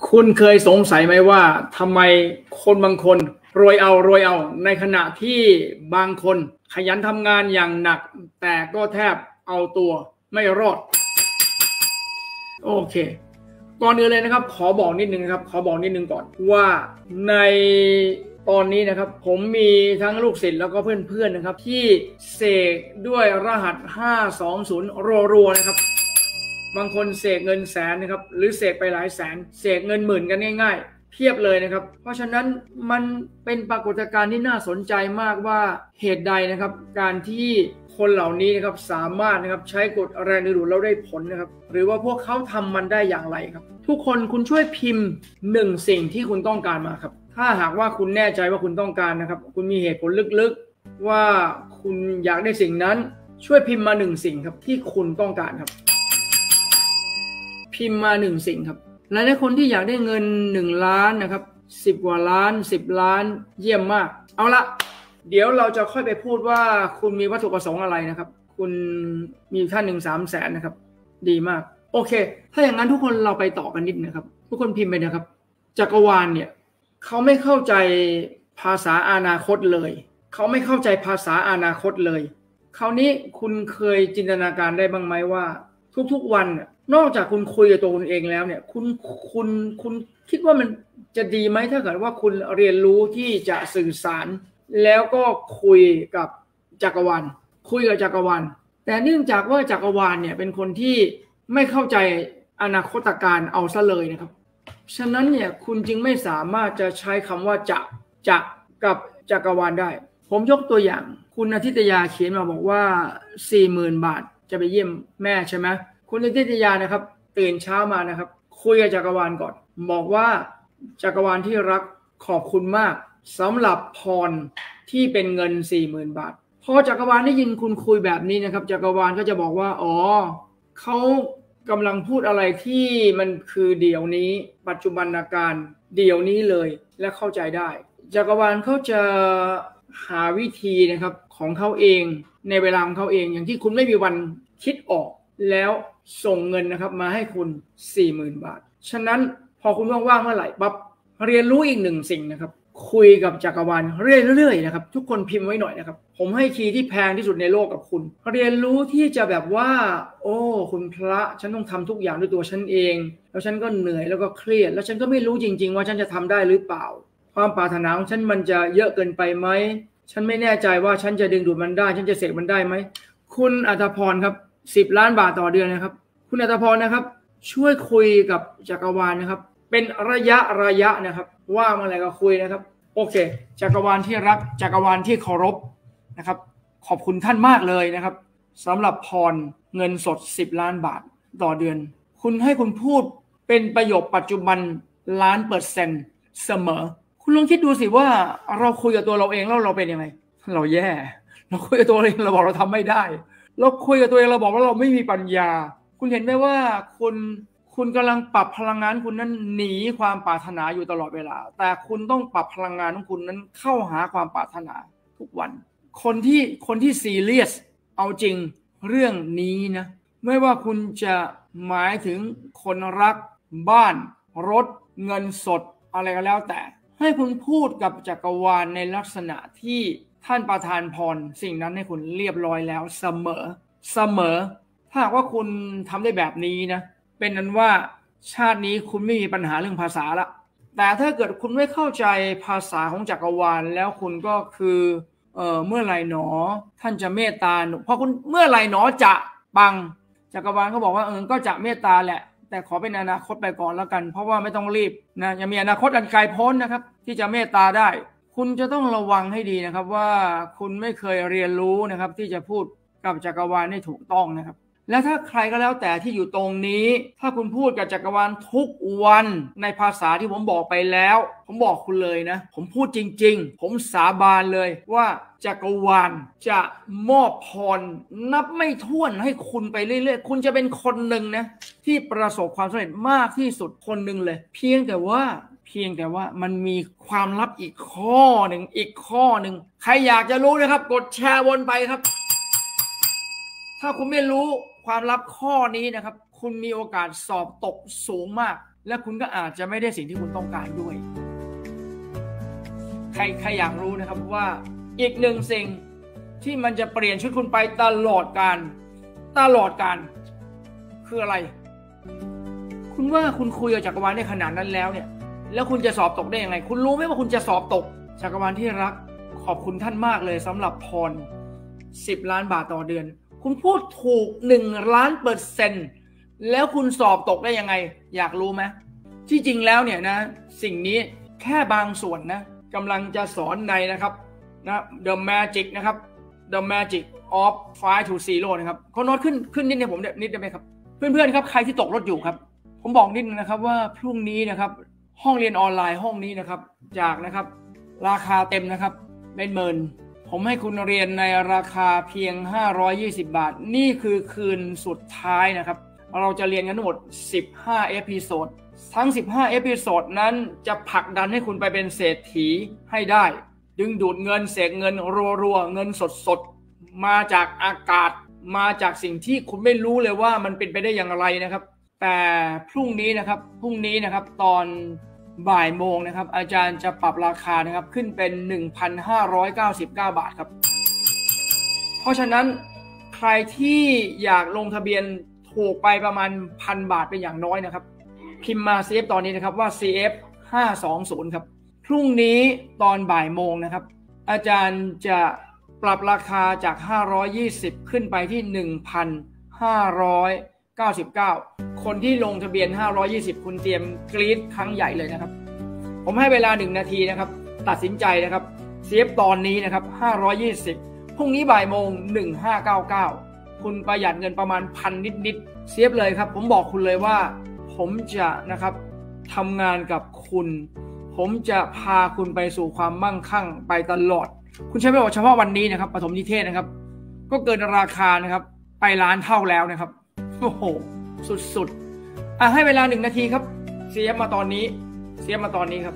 คุณเคยสงสัยไหมว่าทำไมคนบางคนรวยเอาในขณะที่บางคนขยันทำงานอย่างหนักแต่ก็แทบเอาตัวไม่รอดโอเคก่อนอื่นเลยนะครับขอบอกนิดนึงก่อนว่าในตอนนี้นะครับผมมีทั้งลูกศิษย์แล้วก็เพื่อนๆนะครับที่เสกด้วยรหัส520รัวๆนะครับบางคนเสกเงินแสนนะครับหรือเสกไปหลายแสนเสกเงินหมื่นกันง่ายๆเพียบเลยนะครับเพราะฉะนั้นมันเป็นปรากฏการณ์ที่น่าสนใจมากว่าเหตุใดนะครับการที่คนเหล่านี้นะครับสามารถนะครับใช้กฎแรงดึงดูดแล้วได้ผลนะครับหรือว่าพวกเขาทำมันได้อย่างไรครับทุกคนคุณช่วยพิมพ์1สิ่งที่คุณต้องการมาครับถ้าหากว่าคุณแน่ใจว่าคุณต้องการนะครับคุณมีเหตุผลลึกๆว่าคุณอยากได้สิ่งนั้นช่วยพิมพ์มา1สิ่งครับที่คุณต้องการครับพิมพ์มา1สิ่งครับหลายๆคนที่อยากได้เงิน1ล้านนะครับ10กว่าล้าน10ล้านเยี่ยมมากเอาละเดี๋ยวเราจะค่อยไปพูดว่าคุณมีวัตถุประสงค์อะไรนะครับคุณมีท่าน3 แสนนะครับดีมากโอเคถ้าอย่างนั้นทุกคนเราไปต่อกันนิดนะครับทุกคนพิมพ์ไปนะครับจักรวาลเนี่ยเขาไม่เข้าใจภาษาอนาคตเลยเขาไม่เข้าใจภาษาอนาคตเลยคราวนี้คุณเคยจินตนาการได้บ้างไหมว่าทุกๆวันนอกจากคุณคุยกับตัวคุณเองแล้วเนี่ยคุณคิดว่ามันจะดีไหมถ้าเกิดว่าคุณเรียนรู้ที่จะสื่อสารแล้วก็คุยกับจักรวาลแต่เนื่องจากว่าจักรวาลเนี่ยเป็นคนที่ไม่เข้าใจอนาคตการเอาซะเลยนะครับฉะนั้นเนี่ยคุณจึงไม่สามารถจะใช้คำว่าจะกับจักรวาลได้ผมยกตัวอย่างคุณอาทิตยาเขียนมาบอกว่า 40,000 บาทจะไปเยี่ยมแม่ใช่ไหมคุณอาทิตยานะครับตื่นเช้ามานะครับคุยกับจักรวาลก่อนบอกว่าจักรวาลที่รักขอบคุณมากสำหรับพรที่เป็นเงิน 40,000 บาทพอจักรวาลได้ยินคุณคุยแบบนี้นะครับจักรวาลก็จะบอกว่าอ๋อเขากำลังพูดอะไรที่มันคือเดี๋ยวนี้ปัจจุบันการเดี๋ยวนี้เลยและเข้าใจได้จักรวาลเขาจะหาวิธีนะครับของเขาเองในเวลาของเขาเองอย่างที่คุณไม่มีวันคิดออกแล้วส่งเงินนะครับมาให้คุณ 40,000 บาทฉะนั้นพอคุณว่างๆเมื่อไหร่ปั๊บเรียนรู้อีก1สิ่งนะครับคุยกับจักรวาลเรื่อยๆนะครับทุกคนพิมพ์ไว้หน่อยนะครับผมให้คีย์ที่แพงที่สุดในโลกกับคุณเรียนรู้ที่จะแบบว่าโอ้คุณพระฉันต้องทำทุกอย่างด้วยตัวฉันเองแล้วฉันก็เหนื่อยแล้วก็เครียดแล้วฉันก็ไม่รู้จริงๆว่าฉันจะทำได้หรือเปล่าความปรารถนาของฉันมันจะเยอะเกินไปไหมฉันไม่แน่ใจว่าฉันจะดึงดูดมันได้ฉันจะเสกมันได้ไหมคุณอัธพรครับ10 ล้านบาทต่อเดือนนะครับคุณอัธพรนะครับช่วยคุยกับจักรวาลนะครับเป็นระยะนะครับว่าเมื่อไหร่ก็คุยนะครับโอเคจักรวาลที่รักจักรวาลที่เคารพนะครับขอบคุณท่านมากเลยนะครับสำหรับพรเงินสด10 ล้านบาทต่อเดือนคุณให้คุณพูดเป็นประโยคปัจจุบัน1,000,000%เสมอคุณลองคิดดูสิว่าเราคุยกับตัวเราเองแล้วเราเป็นยังไงเราแย่เราคุยกับตัวเองเราบอกเราทำไม่ได้เราคุยกับตัวเองเราบอกว่าเราไม่มีปัญญาคุณเห็นไหมว่าคุณกำลังปรับพลังงานคุณนั้นหนีความปรารถนาอยู่ตลอดเวลาแต่คุณต้องปรับพลังงานของคุณนั้นเข้าหาความปรารถนาทุกวันคนที่ซีเรียสเอาจริงเรื่องนี้นะไม่ว่าคุณจะหมายถึงคนรักบ้านรถเงินสดอะไรก็แล้วแต่ให้คุณพูดกับจักรวาลในลักษณะที่ท่านประทานพรสิ่งนั้นให้คุณเรียบร้อยแล้วเสมอถ้าหากว่าคุณทำได้แบบนี้นะเป็นนั้นว่าชาตินี้คุณไม่มีปัญหาเรื่องภาษาละแต่ถ้าเกิดคุณไม่เข้าใจภาษาของจักรวาลแล้วคุณก็คือเมื่อไหร่หนอท่านจะเมตตาพอคุณเมื่อไหร่หนอจะปังจักรวาลก็บอกว่าก็จะเมตตาแหละแต่ขอเป็นอนาคตไปก่อนแล้วกันเพราะว่าไม่ต้องรีบนะยังมีอนาคตอันไกลโพ้นนะครับที่จะเมตตาได้คุณจะต้องระวังให้ดีนะครับว่าคุณไม่เคยเรียนรู้นะครับที่จะพูดกับจักรวาลให้ถูกต้องนะครับและถ้าใครก็แล้วแต่ที่อยู่ตรงนี้ถ้าคุณพูดกับจักรวาลทุกวันในภาษาที่ผมบอกไปแล้วผมบอกคุณเลยนะผมพูดจริงๆผมสาบานเลยว่าจักรวาลจะมอบพรนับไม่ถ้วนให้คุณไปเรื่อยๆคุณจะเป็นคนหนึ่งนะที่ประสบความสำเร็จมากที่สุดคนหนึ่งเลยเพียงแต่ว่ามันมีความลับอีกข้อหนึ่งใครอยากจะรู้นะครับกดแชร์วนไปครับถ้าคุณไม่รู้ความลับข้อนี้นะครับคุณมีโอกาสสอบตกสูงมากและคุณก็อาจจะไม่ได้สิ่งที่คุณต้องการด้วยใครอยากรู้นะครับว่าอีกหนึ่งสิ่งที่มันจะเปลี่ยนชีวิตคุณไปตลอดกาลคืออะไรคุณว่าคุณคุยกับจักรวาลได้ขนาดนั้นแล้วเนี่ยแล้วคุณจะสอบตกได้ยังไงคุณรู้ไหมว่าคุณจะสอบตกจักรวาลที่รักขอบคุณท่านมากเลยสำหรับพร10 ล้านบาทต่อเดือนคุณพูดถูก1,000,000%แล้วคุณสอบตกได้ยังไงอยากรู้ไหมที่จริงแล้วเนี่ยนะสิ่งนี้แค่บางส่วนนะกำลังจะสอนในนะครับนะ The Magic นะครับ The Magic of 5 to 0นะครับเขาโน้ตขึ้นนิดนึงผมนิดได้ไหมครับเพื่อนๆครับใครที่ตกรถอยู่ครับผมบอกนิดนึงนะครับว่าพรุ่งนี้นะครับห้องเรียนออนไลน์ห้องนี้นะครับจากนะครับราคาเต็มนะครับเป็นหมื่นผมให้คุณเรียนในราคาเพียง520 บาทนี่คือคืนสุดท้ายนะครับเราจะเรียนกันทั้งหมด15 เอพิโซดทั้ง15 เอพิโซดนั้นจะผลักดันให้คุณไปเป็นเศรษฐีให้ได้ดึงดูดเงินเสกเงินรัวๆเงินสดๆมาจากอากาศมาจากสิ่งที่คุณไม่รู้เลยว่ามันเป็นไปได้อย่างไรนะครับแต่พรุ่งนี้นะครับตอนบ่ายโมงนะครับอาจารย์จะปรับราคานะครับขึ้นเป็น 1,599 บาทครับเพราะฉะนั้นใครที่อยากลงทะเบียนถูกไปประมาณ 1,000 บาทเป็นอย่างน้อยนะครับพิมพ์มา CF ตอนนี้นะครับว่า CF 520ครับพรุ่งนี้ตอนบ่ายโมงนะครับอาจารย์จะปรับราคาจาก520ขึ้นไปที่ 1,599 คนที่ลงทะเบียน520คุณเตรียมกรี๊ดครั้งใหญ่เลยนะครับผมให้เวลา1 นาทีนะครับตัดสินใจนะครับเซฟตอนนี้นะครับ520พรุ่งนี้บ่ายโมง1599คุณประหยัดเงินประมาณ1,000นิดๆเซฟเลยครับผมบอกคุณเลยว่าผมจะนะครับทำงานกับคุณผมจะพาคุณไปสู่ความมั่งคั่งไปตลอดคุณใช้ไปเฉพาะวันนี้นะครับปฐมนิเทศนะครับก็เกินราคานะครับไปล้านเท่าแล้วนะครับโอ้โหสุดๆให้เวลา1 นาทีครับเสียมาตอนนี้ครับ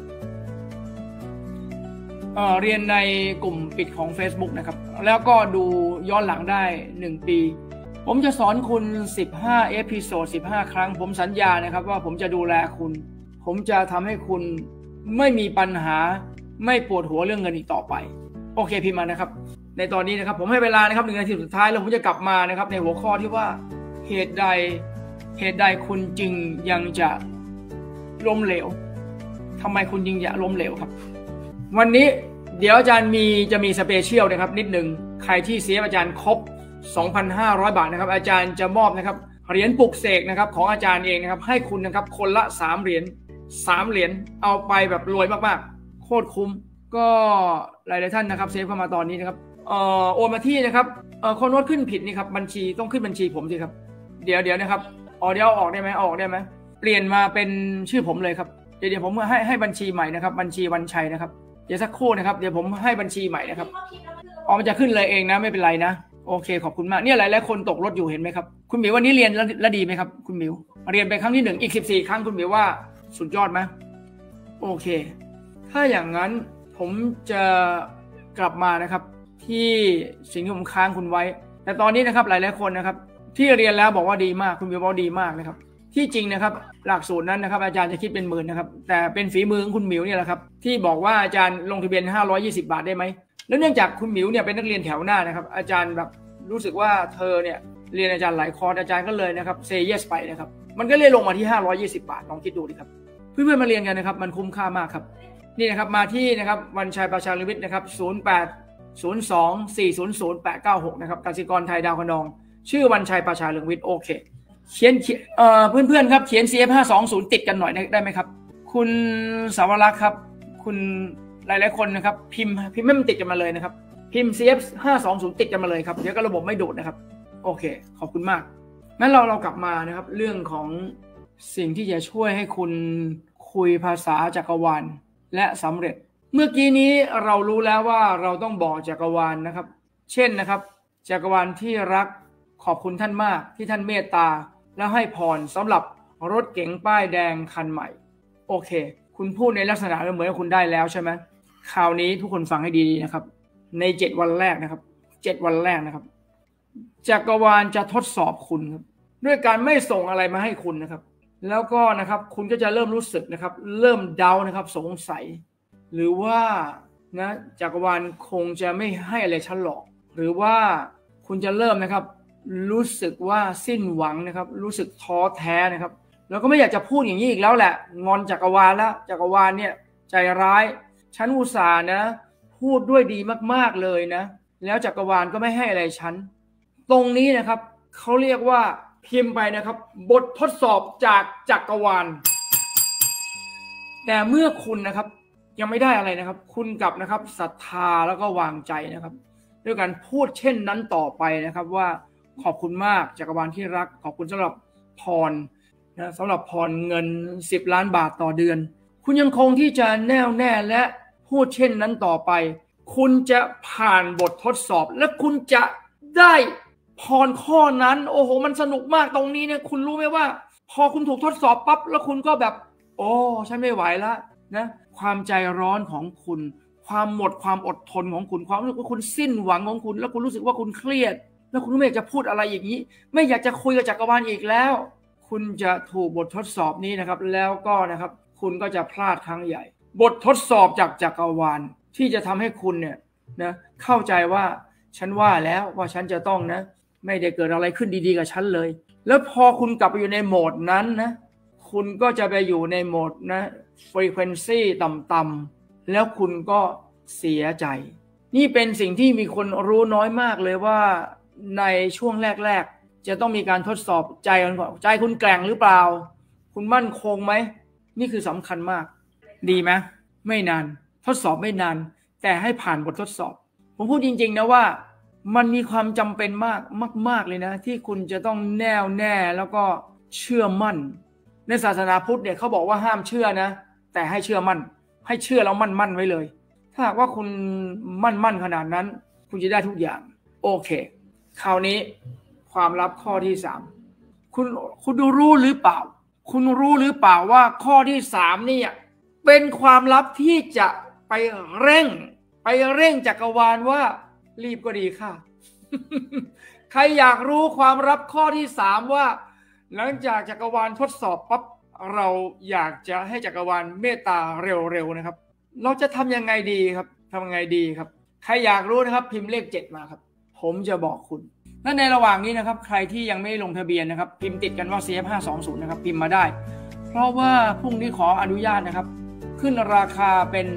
เรียนในกลุ่มปิดของ Facebook นะครับแล้วก็ดูย้อนหลังได้1 ปีผมจะสอนคุณ15 เอพิโซด15 ครั้งผมสัญญานะครับว่าผมจะดูแลคุณผมจะทำให้คุณไม่มีปัญหาไม่ปวดหัวเรื่องเงินอีกต่อไปโอเคพิมพ์มานะครับในตอนนี้นะครับผมให้เวลานะครับ1 นาทีสุดท้ายแล้วผมจะกลับมานะครับในหัวข้อที่ว่าเหตุใดคุณจึงยังจะล้มเหลวทำไมคุณจึงจะล้มเหลวครับวันนี้เดี๋ยวอาจารย์จะมีสเปเชียลนะครับนิดหนึ่งใครที่เสียอาจารย์ครบ 2,500 บาทนะครับอาจารย์จะมอบนะครับเหรียญปลุกเสกนะครับของอาจารย์เองนะครับให้คุณนะครับคนละ3 เหรียญเอาไปแบบรวยมากๆโคตรคุ้มก็หลายๆท่านนะครับเซฟเข้ามาตอนนี้นะครับโอนมาที่นะครับคนโน้ตขึ้นผิดนี่ครับบัญชีต้องขึ้นบัญชีผมสิครับเดี๋ยวนะครับเดี๋ยวออกได้ไหมเปลี่ยนมาเป็นชื่อผมเลยครับเดี๋ยวผมให้บัญชีใหม่นะครับบัญชีวันชัยนะครับเดี๋ยวสักครู่นะครับเดี๋ยวผมให้บัญชีใหม่นะครับมันจะขึ้นเลยเองนะไม่เป็นไรนะโอเคขอบคุณมากเนี่ยหลายๆคนตกรถอยู่เห็นไหมครับคุณหมิววันนี้เรียนแล้วดีไหมครับคุณหมิวเรียนไปครั้งที่1อีก14 ครั้งคุณหมิวว่าสุดยอดไหมโอเคถ้าอย่างนั้นผมจะกลับมานะครับที่สิ่งที่ผมค้างคุณไว้แต่ตอนนี้นะครับหลายๆคนนะครับที่เรียนแล้วบอกว่าดีมากคุณหมิวบอกดีมากนะครับที่จริงนะครับหลักสูตรนั้นนะครับอาจารย์จะคิดเป็นหมื่นนะครับแต่เป็นฝีมือของคุณหมิวเนี่ยแหละครับที่บอกว่าอาจารย์ลงทะเบียน520 บาทได้ไหมแล้วเนื่องจากคุณหมิวเนี่ยเป็นนักเรียนแถวหน้านะครับอาจารย์แบบรู้สึกว่าเธอเนี่ยเรียนอาจารย์หลายคอร์สอาจารย์ก็เลยนะครับเซเยสไปนะครับมันก็เลยลงมาที่520 บาทลองคิดดูดิครับเพื่อนๆมาเรียนกันนะครับมันคุ้มค่ามากครับนี่นะครับมาที่นะครับวันชัยประชาลิวิทย์นะครับ0802400896นะครับกสิกรไทยดาวคะนองชื่อวันชัยประชาเรืองวิทย์โอเคเขียนเพื่อนๆครับเขียน CF 520ติดกันหน่อยได้ไหมครับคุณสาวรักษ์ครับคุณหลายๆคนนะครับพิมพ์ไม่มันติดกันมาเลยนะครับพิมพ์ CF 520ติดกันมาเลยครับเดี๋ยวก็ระบบไม่ดูดนะครับโอเคขอบคุณมากงั้นเรากลับมานะครับเรื่องของสิ่งที่จะช่วยให้คุณคุยภาษาจักรวาลและสำเร็จเมื่อกี้นี้เรารู้แล้วว่าเราต้องบอกจักรวาลนะครับเช่นนะครับจักรวาลที่รักขอบคุณท่านมากที่ท่านเมตตาแล้วให้พรสำหรับรถเก๋งป้ายแดงคันใหม่โอเคคุณพูดในลักษณะเหมือนคุณได้แล้วใช่ไหมคราวนี้ทุกคนฟังให้ดีๆนะครับใน7 วันแรกนะครับ7 วันแรกนะครับจักรวาลจะทดสอบคุณครับด้วยการไม่ส่งอะไรมาให้คุณนะครับแล้วก็นะครับคุณก็จะเริ่มรู้สึกนะครับเริ่มเดานะครับสงสัยหรือว่านะจักรวาลคงจะไม่ให้อะไรฉันหรอกหรือว่าคุณจะเริ่มนะครับรู้สึกว่าสิ้นหวังนะครับรู้สึกท้อแท้นะครับแล้วก็ไม่อยากจะพูดอย่างนี้อีกแล้วแหละงอนจักรวาลแล้วจักรวาลเนี่ยใจร้ายฉันอุตส่าห์นะพูดด้วยดีมากๆเลยนะแล้วจักรวาลก็ไม่ให้อะไรฉันตรงนี้นะครับเขาเรียกว่าพิมพ์ไปนะครับบททดสอบจากจักรวาลแต่เมื่อคุณนะครับยังไม่ได้อะไรนะครับคุณกลับนะครับศรัทธาแล้วก็วางใจนะครับด้วยการพูดเช่นนั้นต่อไปนะครับว่าขอบคุณมากจักรวาลที่รักขอบคุณสำหรับพรนะสำหรับพรเงิน10 ล้านบาทต่อเดือนคุณยังคงที่จะแน่วแน่และพูดเช่นนั้นต่อไปคุณจะผ่านบททดสอบและคุณจะได้พรข้อนั้นโอ้โหมันสนุกมากตรงนี้เนี่ยคุณรู้ไหมว่าพอคุณถูกทดสอบปั๊บแล้วคุณก็แบบโอ้ฉันไม่ไหวแล้วนะความใจร้อนของคุณความหมดความอดทนของคุณความรู้สึกว่าคุณสิ้นหวังของคุณแล้วคุณรู้สึกว่าคุณเครียดแล้วคุณไม่อยากจะพูดอะไรอย่างนี้ไม่อยากจะคุยกับจักรวาลอีกแล้วคุณจะถูกบททดสอบนี้นะครับแล้วก็นะครับคุณก็จะพลาดครั้งใหญ่บททดสอบจากจักรวาลที่จะทำให้คุณเนี่ยนะเข้าใจว่าฉันว่าแล้วว่าฉันจะต้องนะไม่ได้เกิดอะไรขึ้นดีๆกับฉันเลยแล้วพอคุณกลับไปอยู่ในโหมดนั้นนะคุณก็จะไปอยู่ในโหมดนะ frequency ต่ำๆแล้วคุณก็เสียใจนี่เป็นสิ่งที่มีคนรู้น้อยมากเลยว่าในช่วงแรกๆจะต้องมีการทดสอบใจกันก่อนใจคุณแกร่งหรือเปล่าคุณมั่นคงไหมนี่คือสำคัญมากดีไหมไม่นานทดสอบไม่นานแต่ให้ผ่านบททดสอบผมพูดจริงๆนะว่ามันมีความจำเป็นมากเลยนะที่คุณจะต้องแน่วแน่แล้วก็เชื่อมั่นในศาสนาพุทธเนี่ยเขาบอกว่าห้ามเชื่อนะแต่ให้เชื่อมั่นให้เชื่อแล้วมั่นไว้เลยถ้าหากว่าคุณมั่นขนาดนั้นคุณจะได้ทุกอย่างโอเคคราวนี้ความลับข้อที่3คุณรู้หรือเปล่าคุณรู้หรือเปล่าว่าข้อที่3นี่เป็นความลับที่จะไปเร่งจักรวาลว่ารีบก็ดีค่ะ ใครอยากรู้ความลับข้อที่3ว่าหลังจากจักรวาลทดสอบปั๊บเราอยากจะให้จักรวาลเมตตาเร็วๆนะครับเราจะทำยังไงดีครับทำยังไงดีครับใครอยากรู้นะครับพิมพ์เลข7มาครับผมจะบอกคุณและในระหว่างนี้นะครับใครที่ยังไม่ลงทะเบียนนะครับพิมพ์ติดกันว่า CF520 นะครับพิมพ์มาได้เพราะว่าพรุ่งนี้ขออนุญาตนะครับขึ้นราคาเป็น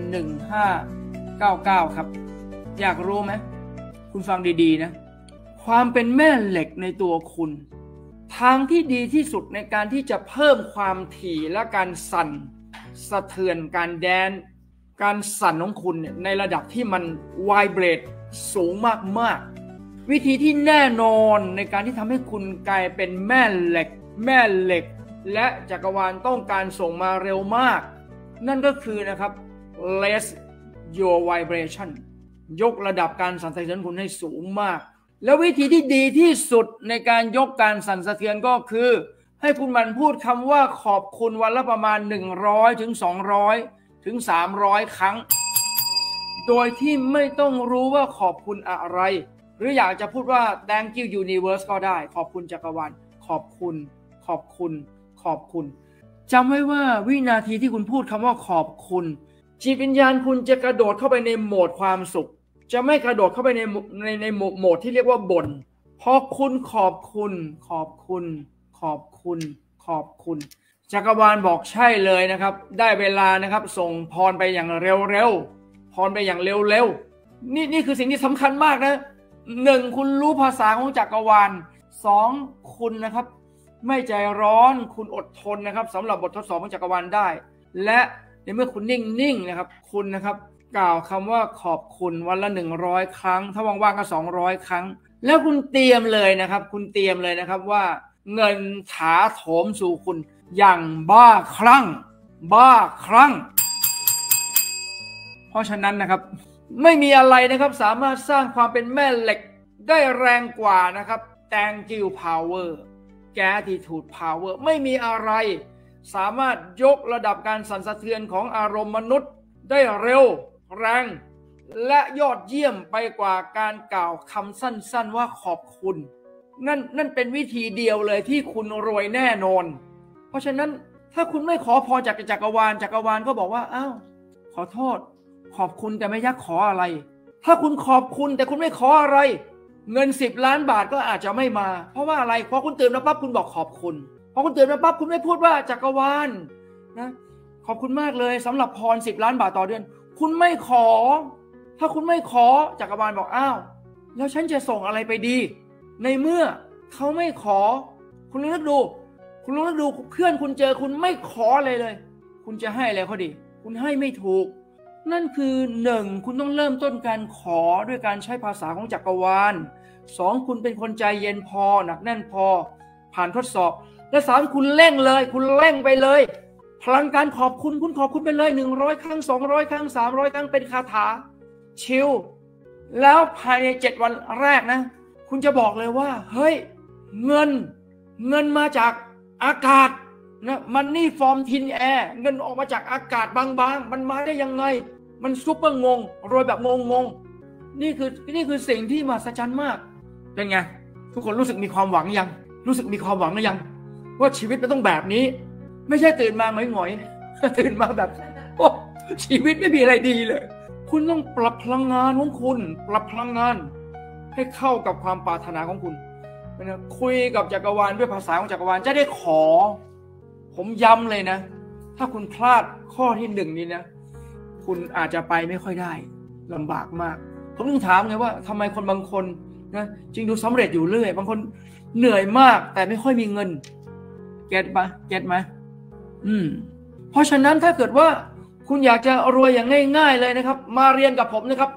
1599ครับอยากรู้ไหมคุณฟังดีๆนะความเป็นแม่เหล็กในตัวคุณทางที่ดีที่สุดในการที่จะเพิ่มความถี่และการสั่นสะเทือนการแดนการสั่นของคุณเนี่ยในระดับที่มันไวเบรตสูงมากๆวิธีที่แน่นอนในการที่ทำให้คุณกลายเป็นแม่เหล็กและจักรวาลต้องการส่งมาเร็วมากนั่นก็คือนะครับ raise your vibration ยกระดับการสั่นสะเทือนคุณให้สูงมากแล้ววิธีที่ดีที่สุดในการยกการสั่นสะเทือนก็คือให้คุณมันพูดคำว่าขอบคุณวันละประมาณ100 ถึง 200 ถึง 300 ครั้งโดยที่ไม่ต้องรู้ว่าขอบคุณอะไรหรืออยากจะพูดว่า thank you universe ก็ได้ขอบคุณจักรวาลขอบคุณจำไว้ว่าวินาทีที่คุณพูดคำว่าขอบคุณจิตวิญญาณคุณจะกระโดดเข้าไปในโหมดความสุขจะไม่กระโดดเข้าไปในโหมดที่เรียกว่าบ่นพอคุณขอบคุณจักรวาลบอกใช่เลยนะครับได้เวลานะครับส่งพรไปอย่างเร็วพรไปอย่างเร็วนี่คือสิ่งที่สำคัญมากนะ1คุณรู้ภาษาของจักรวาล2คุณนะครับไม่ใจร้อนคุณอดทนนะครับสำหรับบททดสอบของจักรวาลได้และในเมื่อคุณนิ่งนะครับคุณนะครับกล่าวคำว่าขอบคุณวันละ100 ครั้งถ้าว่างๆก็200 ครั้งแล้วคุณเตรียมเลยนะครับว่าเงินถาโถมสู่คุณอย่างบ้าคลั่งเพราะฉะนั้นนะครับไม่มีอะไรนะครับสามารถสร้างความเป็นแม่เหล็กได้แรงกว่านะครับ thank you power gratitude power ไม่มีอะไรสามารถยกระดับการสั่นสะเทือนของอารมณ์มนุษย์ได้เร็วแรงและยอดเยี่ยมไปกว่าการกล่าวคำสั้นๆว่าขอบคุณนั่นเป็นวิธีเดียวเลยที่คุณรวยแน่นอนเพราะฉะนั้นถ้าคุณไม่ขอพรจากจักรวาลก็บอกว่าอ้าวขอโทษขอบคุณแต่ไม่อยากขออะไรถ้าคุณขอบคุณแต่คุณไม่ขออะไรเงิน10 ล้านบาทก็อาจจะไม่มาเพราะว่าอะไรพอคุณตื่นมาปั๊บคุณบอกขอบคุณพอคุณตื่นมาปั๊บคุณไม่พูดว่าจักรวาลนะขอบคุณมากเลยสำหรับพร10 ล้านบาทต่อเดือนคุณไม่ขอถ้าคุณไม่ขอจักรวาลบอกอ้าวแล้วฉันจะส่งอะไรไปดีในเมื่อเขาไม่ขอคุณลองนึกดูเพื่อนคุณเจอคุณไม่ขออะไรเลยคุณจะให้อะไรเขาดีคุณให้ไม่ถูกนั่นคือ1คุณต้องเริ่มต้นการขอด้วยการใช้ภาษาของจักรวาล2คุณเป็นคนใจเย็นพอหนักแน่นพอผ่านทดสอบและ3คุณเร่งเลยคุณเร่งไปเลยพลังการขอบคุณคุณขอบคุณไปเลย100 ครั้ง200 ครั้ง300 ครั้งเป็นคาถาชิลแล้วภายใน7 วันแรกนะคุณจะบอกเลยว่าเฮ้ยเงินมาจากอากาศนะมันนี่ฟอร์มทินแอร์เงินออกมาจากอากาศบางๆมันมาได้ยังไงมันซุปเปอร์งงรวยแบบงงนี่คือสิ่งที่มหัศจรรย์มากเป็นไงทุกคนรู้สึกมีความหวังยังรู้สึกมีความหวังหรือยังว่าชีวิตมันต้องแบบนี้ไม่ใช่ตื่นมาหงอยๆตื่นมาแบบโอ้ชีวิตไม่มีอะไรดีเลยคุณต้องปรับพลังงานของคุณปรับพลังงานให้เข้ากับความปรารถนาของคุณคุยกับจักรวาลด้วยภาษาของจักรวาลจะได้ขอผมย้ำเลยนะถ้าคุณพลาดข้อที่1นี้นะคุณอาจจะไปไม่ค่อยได้ลำบากมากผมต้องถามไงว่าทำไมคนบางคนนะจริงดูสำเร็จอยู่เรื่อยบางคนเหนื่อยมากแต่ไม่ค่อยมีเงินเก็ตไหมเพราะฉะนั้นถ้าเกิดว่าคุณอยากจะรวยอย่างง่ายๆเลยนะครับมาเรียนกับผมนะครับ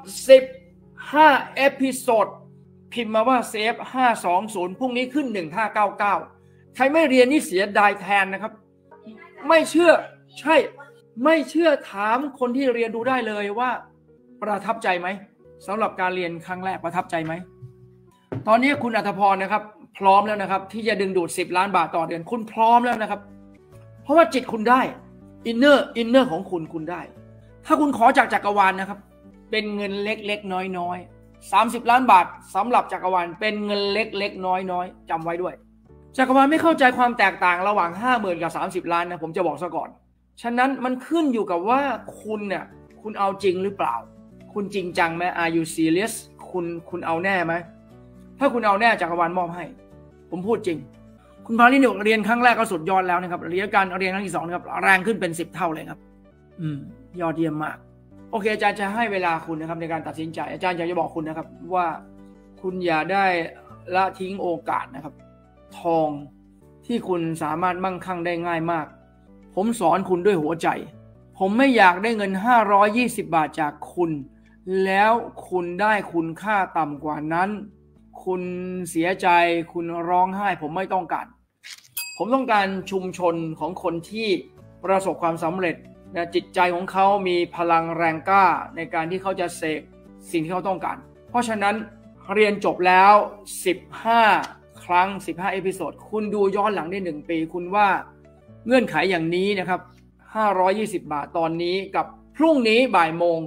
15 เอพิโซดพิมพ์มาว่า CF 520พรุ่งนี้ขึ้น1599ใครไม่เรียนนี่เสียดายแทนนะครับไม่เชื่อใช่ไม่เชื่อถามคนที่เรียนดูได้เลยว่าประทับใจไหมสำหรับการเรียนครั้งแรกประทับใจไหมตอนนี้คุณอัธพรนะครับพร้อมแล้วนะครับที่จะดึงดูด10 ล้านบาทต่อเดือนคุณพร้อมแล้วนะครับเพราะว่าจิตคุณได้อินเนอร์ของคุณได้ถ้าคุณขอจากจักรวาลนะครับเป็นเงินเล็กๆน้อยๆ30 ล้านบาทสำหรับจักรวาลเป็นเงินเล็กๆน้อยๆจำไว้ด้วยจักรวาลไม่เข้าใจความแตกต่างระหว่าง 50,000 กับ30 ล้านนะผมจะบอกซะก่อนฉะนั้นมันขึ้นอยู่กับว่าคุณเนี่ยคุณเอาจริงหรือเปล่าคุณจริงจังไหม Are you serious คุณเอาแน่ไหมถ้าคุณเอาแน่จักรวาลมอบให้ผมพูดจริงคุณพาลินเรียนครั้งแรกก็สุดยอดแล้วนะครับเรียนการเรียนครั้งที่2นะครับแรงขึ้นเป็น10 เท่าเลยครับยอดเยี่ยมมากโอเคอาจารย์จะให้เวลาคุณนะครับในการตัดสินใจอาจารย์อยากจะบอกคุณนะครับว่าคุณอย่าได้ละทิ้งโอกาสนะครับทองที่คุณสามารถมั่งคั่งได้ง่ายมากผมสอนคุณด้วยหัวใจผมไม่อยากได้เงิน520 บาทจากคุณแล้วคุณได้คุณค่าต่ำกว่านั้นคุณเสียใจคุณร้องไห้ผมไม่ต้องการผมต้องการชุมชนของคนที่ประสบความสำเร็จนะจิตใจของเขามีพลังแรงกล้าในการที่เขาจะเสกสิ่งที่เขาต้องการเพราะฉะนั้นเรียนจบแล้ว15 ครั้ง15 เอพิโซดคุณดูย้อนหลังได้1 ปีคุณว่าเงื่อนไขอย่างนี้นะครับ520 บาทตอนนี้กับพรุ่งนี้บ่ายโมง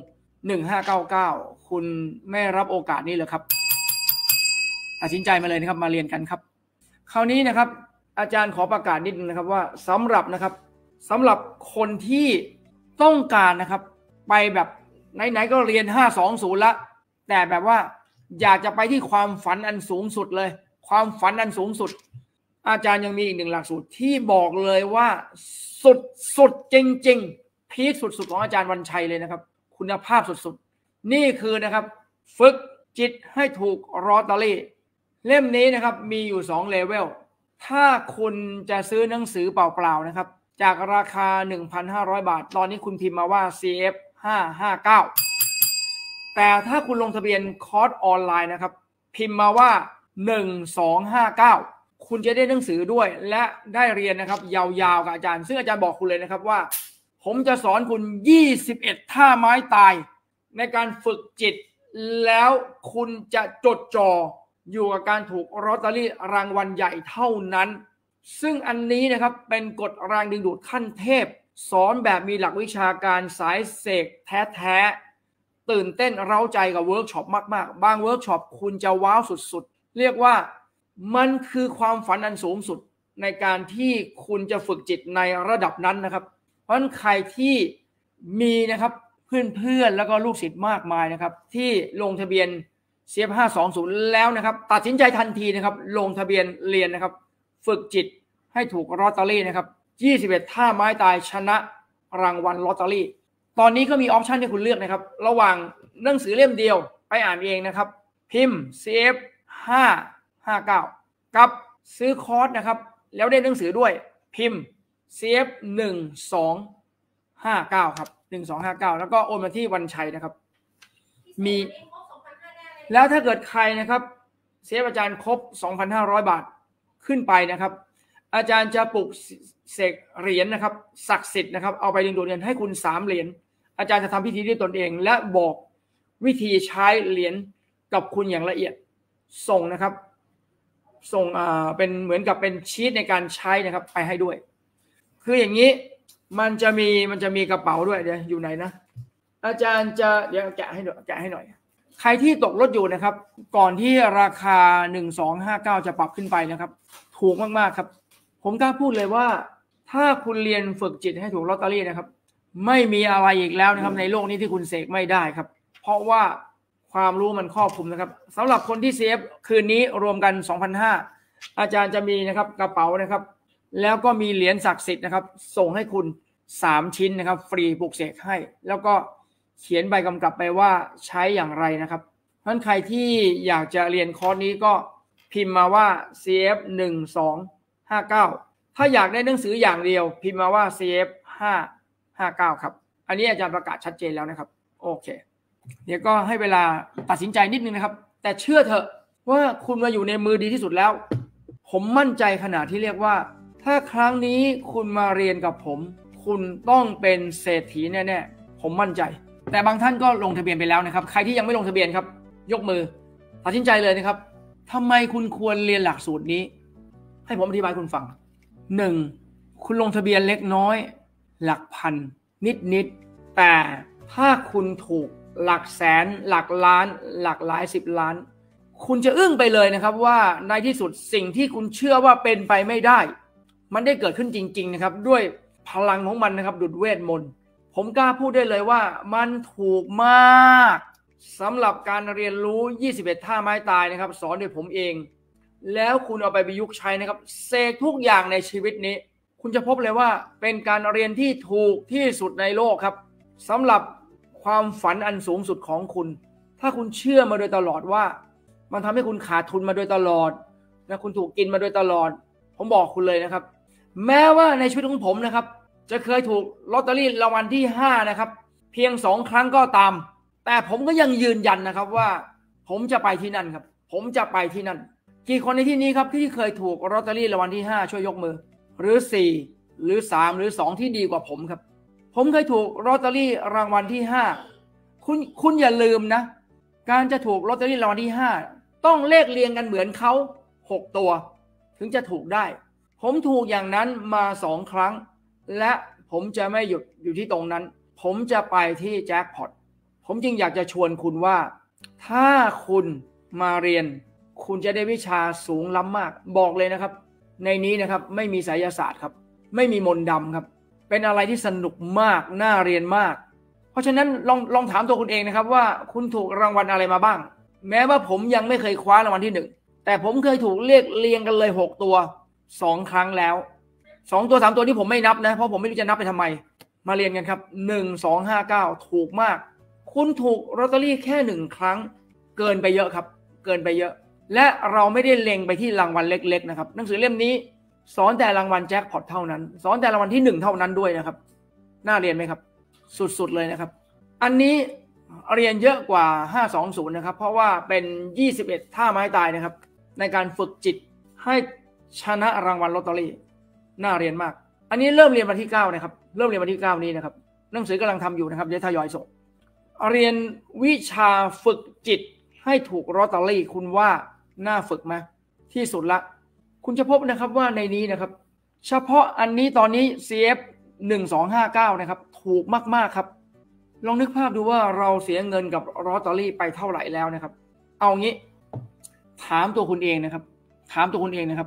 1599คุณไม่รับโอกาสนี้เลยครับตัดสินใจมาเลยนะครับมาเรียนกันครับคราวนี้นะครับอาจารย์ขอประกาศนิดนึงนะครับว่าสำหรับคนที่ต้องการนะครับไปแบบไหนๆก็เรียน520ละแต่แบบว่าอยากจะไปที่ความฝันอันสูงสุดเลยความฝันอันสูงสุดอาจารย์ยังมีอีก1 หลักสูตรที่บอกเลยว่าสุดจริงๆพีคสุดๆของอาจารย์วันชัยเลยนะครับคุณภาพสุดๆนี่คือนะครับฝึกจิตให้ถูกลอตเตอรี่เล่มนี้นะครับมีอยู่2 เลเวลถ้าคุณจะซื้อหนังสือเปล่าๆนะครับจากราคา 1,500 บาทตอนนี้คุณพิมพ์มาว่า CF 559แต่ถ้าคุณลงทะเบียนคอร์สออนไลน์นะครับพิมพ์มาว่า1259คุณจะได้หนังสือด้วยและได้เรียนนะครับยาวๆกับอาจารย์ซึ่งอาจารย์บอกคุณเลยนะครับว่าผมจะสอนคุณ21 ท่าไม้ตายในการฝึกจิตแล้วคุณจะจดจ่ออยู่กับการถูกลอตเตอรี่รางวัลใหญ่เท่านั้นซึ่งอันนี้นะครับเป็นกฎแรงดึงดูดขั้นเทพสอนแบบมีหลักวิชาการสายเสกแท้ๆตื่นเต้นเร้าใจกับเวิร์กช็อปมากๆบางเวิร์กช็อปคุณจะว้าวสุดๆเรียกว่ามันคือความฝันอันสูงสุดในการที่คุณจะฝึกจิตในระดับนั้นนะครับเพราะฉะนั้นใครที่มีนะครับเพื่อนๆแล้วก็ลูกศิษย์มากมายนะครับที่ลงทะเบียน CF 520แล้วนะครับตัดสินใจทันทีนะครับลงทะเบียนเรียนนะครับฝึกจิตให้ถูกลอตเตอรี่นะครับ21ท่าไม้ตายชนะรางวัลลอตเตอรี่ตอนนี้ก็มีออปชันให้คุณเลือกนะครับระหว่างหนังสือเล่มเดียวไปอ่านเองนะครับพิมพ์ CF 559กับซื้อคอร์สนะครับแล้วได้หนังสือด้วยพิมพ์ CF 1259ครับ1259แล้วก็โอนมาที่วันชัยนะครับมีแล้วถ้าเกิดใครนะครับเซฟอาจารย์ครบ 2,500 บาทขึ้นไปนะครับอาจารย์จะปลุกเสกเหรียญนะครับศักดิ์สิทธิ์นะครับเอาไปดึงดูดเงินให้คุณ3เหรียญอาจารย์จะทำพิธีด้วยตนเองและบอกวิธีใช้เหรียญกับคุณอย่างละเอียดส่งนะครับส่งเป็นเหมือนกับเป็นชีทในการใช้นะครับไปให้ด้วยคืออย่างนี้มันจะมีกระเป๋าด้วยเดี๋ยวอยู่ไหนนะอาจารย์จะเดี๋ยวแกะให้หน่อยใครที่ตกรถอยู่นะครับก่อนที่ราคา1259จะปรับขึ้นไปนะครับถูกมากๆครับผมกล้าพูดเลยว่าถ้าคุณเรียนฝึกจิตให้ถูกลอตเตอรี่นะครับไม่มีอะไรอีกแล้วนะครับในโลกนี้ที่คุณเสกไม่ได้ครับเพราะว่าความรู้มันครอบคลุมนะครับสำหรับคนที่เซฟคืนนี้รวมกัน 2,500 อาจารย์จะมีนะครับกระเป๋านะครับแล้วก็มีเหรียญศักดิ์สิทธิ์นะครับส่งให้คุณ3ชิ้นนะครับฟรีปลุกเสกให้แล้วก็เขียนใบกำกับไปว่าใช้อย่างไรนะครับเพราะฉะนั้นใครที่อยากจะเรียนคอร์สนี้ก็พิมพ์มาว่า CF 1259ถ้าอยากได้หนังสืออย่างเดียวพิมพ์มาว่า CF 559ครับอันนี้อาจารย์ประกาศชัดเจนแล้วนะครับโอเคเดี๋ยวก็ให้เวลาตัดสินใจนิดนึงนะครับแต่เชื่อเถอะว่าคุณมาอยู่ในมือดีที่สุดแล้วผมมั่นใจขนาดที่เรียกว่าถ้าครั้งนี้คุณมาเรียนกับผมคุณต้องเป็นเศรษฐีแน่ๆผมมั่นใจแต่บางท่านก็ลงทะเบียนไปแล้วนะครับใครที่ยังไม่ลงทะเบียนครับยกมือตัดสินใจเลยนะครับทำไมคุณควรเรียนหลักสูตรนี้ให้ผมอธิบายคุณฟัง 1. คุณลงทะเบียนเล็กน้อยหลักพันนิดแต่ถ้าคุณถูกหลักแสนหลักล้านหลักหลาย10 ล้านคุณจะอึ้งไปเลยนะครับว่าในที่สุดสิ่งที่คุณเชื่อว่าเป็นไปไม่ได้มันได้เกิดขึ้นจริงๆนะครับด้วยพลังของมันนะครับดุจเวทมนต์ผมกล้าพูดได้เลยว่ามันถูกมากสำหรับการเรียนรู้21ท่าไม้ตายนะครับสอนโดยผมเองแล้วคุณเอาไปประยุกต์ใช้นะครับเสกทุกอย่างในชีวิตนี้คุณจะพบเลยว่าเป็นการเรียนที่ถูกที่สุดในโลกครับสำหรับความฝันอันสูงสุดของคุณถ้าคุณเชื่อมาโดยตลอดว่ามันทำให้คุณขาดทุนมาโดยตลอดนะคุณถูกกินมาโดยตลอดผมบอกคุณเลยนะครับแม้ว่าในชีวิตของผมนะครับจะเคยถูกลอตเตอรี่รางวัลที่5นะครับเพียง2 ครั้งก็ตามแต่ผมก็ยังยืนยันนะครับว่าผมจะไปที่นั่นครับผมจะไปที่นั่นกี่คนในที่นี้ครับที่เคยถูกลอตเตอรี่รางวัลที่5ช่วยยกมือหรือ4หรือ3หรือ2ที่ดีกว่าผมครับผมเคยถูกลอตเตอรี่รางวัลที่5คุณอย่าลืมนะการจะถูกลอตเตอรี่รางวัลที่5ต้องเลขเรียงกันเหมือนเขา6 ตัวถึงจะถูกได้ผมถูกอย่างนั้นมา2 ครั้งและผมจะไม่หยุดอยู่ที่ตรงนั้นผมจะไปที่แจ็คพอตผมจึงอยากจะชวนคุณว่าถ้าคุณมาเรียนคุณจะได้วิชาสูงล้ำมากบอกเลยนะครับในนี้นะครับไม่มีไสยศาสตร์ครับไม่มีมนต์ดำครับเป็นอะไรที่สนุกมากน่าเรียนมากเพราะฉะนั้นลองถามตัวคุณเองนะครับว่าคุณถูกรางวัลอะไรมาบ้างแม้ว่าผมยังไม่เคยคว้ารางวัลที่1แต่ผมเคยถูกเลขเรียงกันเลย6 ตัว2 ครั้งแล้ว2 ตัว3 ตัวที่ผมไม่นับนะเพราะผมไม่รู้จะนับไปทำไมมาเรียนกันครับ1259ถูกมากคุณถูกลอตเตอรี่แค่1 ครั้งเกินไปเยอะครับเกินไปเยอะและเราไม่ได้เล็งไปที่รางวัลเล็กๆนะครับหนังสือเล่มนี้สอนแต่รางวัลแจ็คพอตเท่านั้นสอนแต่รางวัลที่1เท่านั้นด้วยนะครับน่าเรียนไหมครับสุดๆเลยนะครับอันนี้เรียนเยอะกว่า520นะครับเพราะว่าเป็น21ท่าไม้ตายนะครับในการฝึกจิตให้ชนะรางวัลลอตเตอรี่น่าเรียนมากอันนี้เริ่มเรียนวันที่9นะครับเริ่มเรียนวันที่9นี้นะครับหนังสือกำลังทำอยู่นะครับเดี๋ยวทยอยส่งเรียนวิชาฝึกจิตให้ถูกลอตเตอรี่คุณว่าน่าฝึกไหมที่สุดละคุณจะพบนะครับว่าในนี้นะครับเฉพาะอันนี้ตอนนี้ CF 1259นะครับถูกมากๆครับลองนึกภาพดูว่าเราเสียเงินกับลอตเตอรี่ไปเท่าไหร่แล้วนะครับเอางี้ถามตัวคุณเองนะครับถามตัวคุณเองนะครับ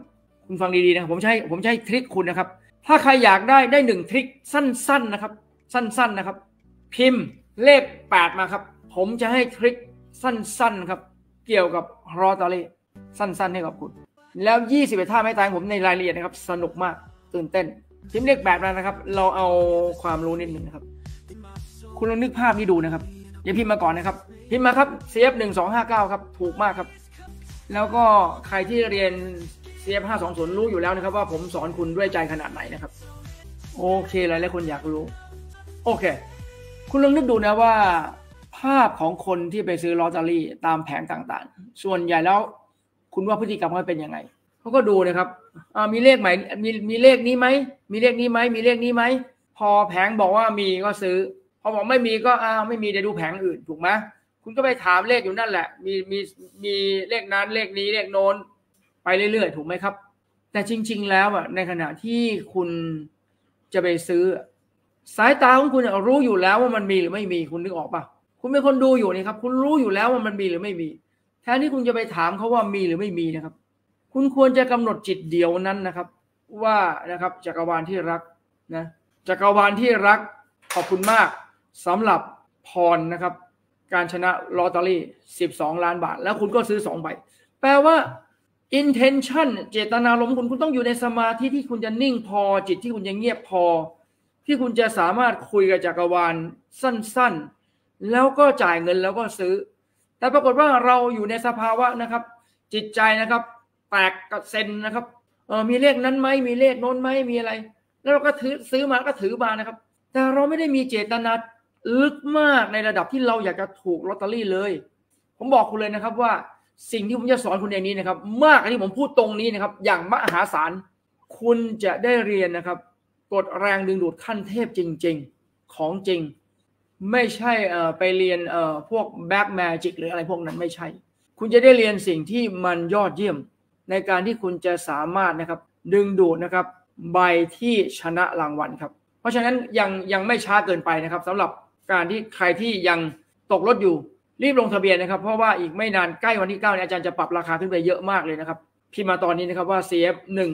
คุณฟังดีๆนะผมใช้ทริคคุณนะครับถ้าใครอยากได้1ทริคสั้นๆนะครับสั้นๆนะครับพิมพ์เลข8มาครับผมจะให้ทริคสั้นๆครับเกี่ยวกับลอตเตอรี่สั้นๆให้กับคุณแล้ว21ท่าไม้ตายผมในรายละเอียดนะครับสนุกมากตื่นเต้นพิมพ์เลข8มานะครับเราเอาความรู้นิดนึงนะครับคุณลองนึกภาพนี้ดูนะครับอย่าพิมพ์มาก่อนนะครับพิมพ์มาครับ CF 1259ครับถูกมากครับแล้วก็ใครที่เรียน CF 520รู้อยู่แล้วนะครับว่าผมสอนคุณด้วยใจขนาดไหนนะครับโอเคหลายคนอยากรู้โอเคคุณลองนึกดูนะว่าภาพของคนที่ไปซื้อลอตเตอรี่ตามแผงต่างๆส่วนใหญ่แล้วคุณว่าพฤติกรรมเขาเป็นยังไงเขาก็ดูนะครับมีเลขไหมมีเลขนี้ไหมมีเลขนี้ไหมมีเลขนี้ไหมพอแผงบอกว่ามีก็ซื้อพอบอกไม่มีก็ไม่มีเดี๋ยวดูแผงอื่นถูกไหมคุณก็ไปถามเลขอยู่นั่นแหละมีเลขนั้นเลขนี้เลขโน้นไปเรื่อยๆถูกไหมครับแต่จริงๆแล้วในขณะที่คุณจะไปซื้อสายตาของคุณรู้อยู่แล้วว่ามันมีหรือไม่มีคุณนึกออกป่ะคุณเป็นคนดูอยู่นี่ครับคุณรู้อยู่แล้วว่ามันมีหรือไม่มีแทนที่คุณจะไปถามเขาว่ามีหรือไม่มีนะครับคุณควรจะกำหนดจิตเดียวนั้นนะครับว่านะครับจักรวาลที่รักนะจักรวาลที่รักขอบคุณมากสำหรับพรนะครับการชนะลอตเตอรี่12 ล้านบาทแล้วคุณก็ซื้อ2 ใบแปลว่า intention เจตนารมณ์คุณต้องอยู่ในสมาธิที่คุณจะนิ่งพอจิตที่คุณจะเงียบพอที่คุณจะสามารถคุยกับจักรวาลสั้นๆแล้วก็จ่ายเงินแล้วก็ซื้อแต่ปรากฏว่าเราอยู่ในสภาวะนะครับจิตใจนะครับแตกกระเซ็นนะครับมีเลขนั้นไหมมีเลขโน้นไหมมีอะไรแล้วเราก็ซื้อมาก็ถือมานะครับแต่เราไม่ได้มีเจตนาลึกมากในระดับที่เราอยากจะถูกลอตเตอรี่เลยผมบอกคุณเลยนะครับว่าสิ่งที่ผมจะสอนคุณในนี้นะครับมากกว่าที่ผมพูดตรงนี้นะครับอย่างมหาศาลคุณจะได้เรียนนะครับกฎแรงดึงดูดขั้นเทพจริงๆของจริงไม่ใช่ไปเรียนพวกแบ็กแมจิกหรืออะไรพวกนั้นไม่ใช่คุณจะได้เรียนสิ่งที่มันยอดเยี่ยมในการที่คุณจะสามารถนะครับดึงดูดนะครับใบที่ชนะรางวัลครับเพราะฉะนั้นยังไม่ช้าเกินไปนะครับสำหรับการที่ใครที่ยังตกรถอยู่รีบลงทะเบียนนะครับเพราะว่าอีกไม่นานใกล้วันที่9เนี่ยอาจารย์จะปรับราคาขึ้นไปเยอะมากเลยนะครับพิมพ์มาตอนนี้นะครับว่า CF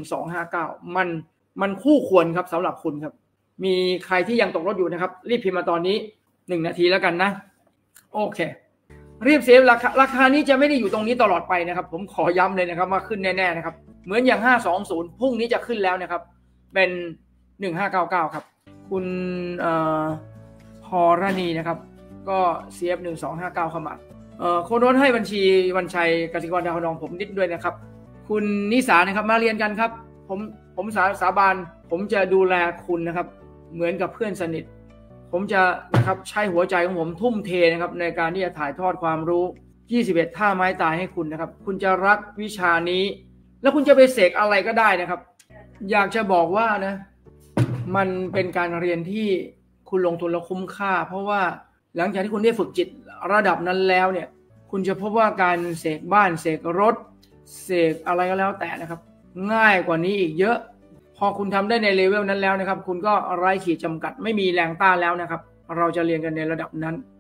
1259มันคู่ควรครับสำหรับคุณครับมีใครที่ยังตกรถอยู่นะครับรีบพิมพ์มาตอนนี้1 นาทีแล้วกันนะโอเครีบเซฟราคานี้จะไม่ได้อยู่ตรงนี้ตลอดไปนะครับผมขอย้ำเลยนะครับว่าขึ้นแน่ๆนะครับเหมือนอย่าง520พรุ่งนี้จะขึ้นแล้วนะครับเป็น1599ครับคุณพรณีนะครับก็ CF 1259เข้ามาโค้ดโน้ตให้บัญชีวันชัยกสิกรดาวนองผมนิดด้วยนะครับคุณนิสานะครับมาเรียนกันครับผมสาบานผมจะดูแลคุณนะครับเหมือนกับเพื่อนสนิทผมจะนะครับใช้หัวใจของผมทุ่มเทนะครับในการที่จะถ่ายทอดความรู้21ท่าไม้ตายให้คุณนะครับคุณจะรักวิชานี้แล้วคุณจะไปเสกอะไรก็ได้นะครับอยากจะบอกว่านะมันเป็นการเรียนที่คุณลงทุนแล้วคุ้มค่าเพราะว่าหลังจากที่คุณได้ฝึกจิตระดับนั้นแล้วเนี่ยคุณจะพบว่าการเสกบ้านเสกรถเสกอะไรก็แล้วแต่นะครับง่ายกว่านี้อีกเยอะพอคุณทำได้ในเลเวลนั้นแล้วนะครับคุณก็ไร้ขีดจำกัดไม่มีแรงต้านแล้วนะครับเราจะเรียนกันในระดับนั้น